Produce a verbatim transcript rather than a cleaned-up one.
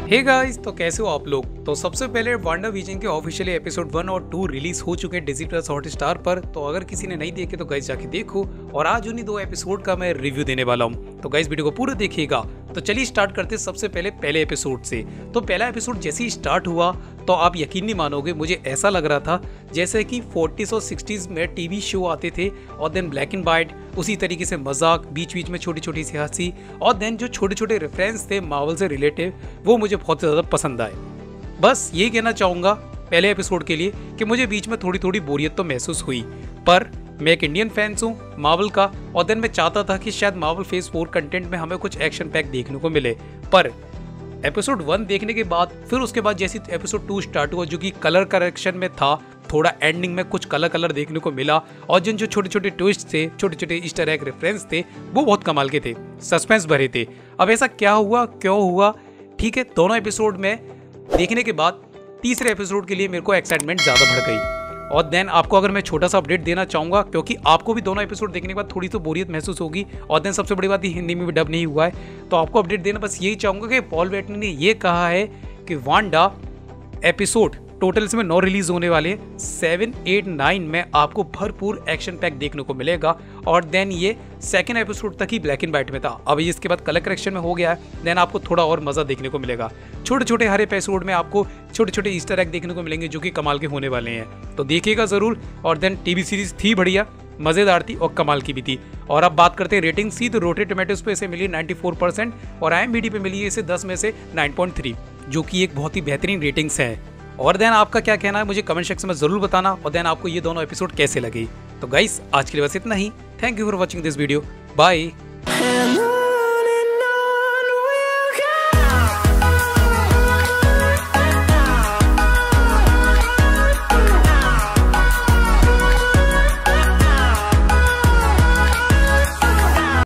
Hey guys, तो कैसे हो आप लोग। तो सबसे पहले वांडा विजन के ऑफिशियली एपिसोड वन और टू रिलीज हो चुके हैं डिज्नी प्लस हॉटस्टार पर। तो अगर किसी ने नहीं देखे तो गाइस जाके देखो। और आज उन्हीं दो एपिसोड का मैं रिव्यू देने वाला हूँ, तो गाइस वीडियो को पूरा देखिएगा। तो चलिए स्टार्ट करते हैं सबसे पहले पहले एपिसोड से। तो पहला एपिसोड जैसे ही स्टार्ट हुआ तो आप यकीन नहीं मानोगे, मुझे ऐसा लग रहा था जैसे कि फोर्टीज़ और सिक्सटीज़ में टीवी शो आते थे और देन ब्लैक एंड वाइट, उसी तरीके से मजाक, बीच बीच में छोटी छोटी सी हंसी और देन जो छोटे छोटे रेफरेंस थे मार्वल से रिलेटिव, वो मुझे बहुत ज़्यादा पसंद आए। बस यही कहना चाहूँगा पहले एपिसोड के लिए कि मुझे बीच में थोड़ी थोड़ी बोरियत तो महसूस हुई, पर मैं एक इंडियन फैंस हूँ मार्वल का और देन मैं चाहता था कि शायद मार्वल फेज फोर कंटेंट में हमें कुछ एक्शन पैक देखने को मिले। पर एपिसोड वन देखने के बाद फिर उसके बाद जैसे एपिसोड टू स्टार्ट हुआ, जो कि कलर करेक्शन में था, थोड़ा एंडिंग में कुछ कलर कलर देखने को मिला और जिन जो छोटे छोटे ट्विस्ट थे, छोटे छोटे ईस्टर एग रेफरेंस थे, वो बहुत कमाल के थे, सस्पेंस भरे थे। अब ऐसा क्या हुआ, क्यों हुआ, ठीक है, दोनों एपिसोड में देखने के बाद तीसरे एपिसोड के लिए मेरे को एक्साइटमेंट ज़्यादा बढ़ गई। और देन आपको अगर मैं छोटा सा अपडेट देना चाहूँगा, क्योंकि आपको भी दोनों एपिसोड देखने के बाद थोड़ी तो बोरियत महसूस होगी और देन सबसे बड़ी बात, ये हिंदी में भी डब नहीं हुआ है, तो आपको अपडेट देना बस यही चाहूँगा कि पॉल बेटनी ने ये कहा है कि वांडा एपिसोड टोटल इसमें नौ रिलीज होने वाले हैं, सेवन एट नाइन में आपको भरपूर एक्शन पैक देखने को मिलेगा। और देन ये सेकंड एपिसोड तक ही ब्लैक एंड व्हाइट में था, अब इसके बाद कलर करेक्शन में हो गया है, देन आपको थोड़ा और मजा देखने को मिलेगा। छोटे छोटे हर एपिसोड में आपको छोटे छोटे ईस्टर एग देखने को मिलेंगे जो कि कमाल के होने वाले हैं, तो देखिएगा जरूर। और देन टीवी सीरीज थी बढ़िया, मजेदार थी और कमाल की भी थी। और अब बात करते हैं रेटिंग सी, तो रोटेड टोमेटोज पे इसे मिली नाइंटी फोर परसेंट और आईएमडीबी पे मिली इसे दस में से नाइन पॉइंट थ्री, जो कि एक बहुत ही बेहतरीन रेटिंग्स है। और देन आपका क्या कहना है मुझे कमेंट सेक्शन में जरूर बताना, और देन आपको ये दोनों एपिसोड कैसे लगे। तो गाइस आज के लिए बस इतना ही। Thank you for watching this video, bye.